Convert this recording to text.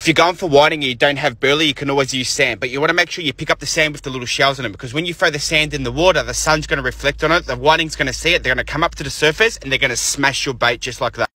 If you're going for whiting and you don't have burley, you can always use sand, but you want to make sure you pick up the sand with the little shells in it, because when you throw the sand in the water, the sun's going to reflect on it, the whiting's going to see it, they're going to come up to the surface and they're going to smash your bait just like that.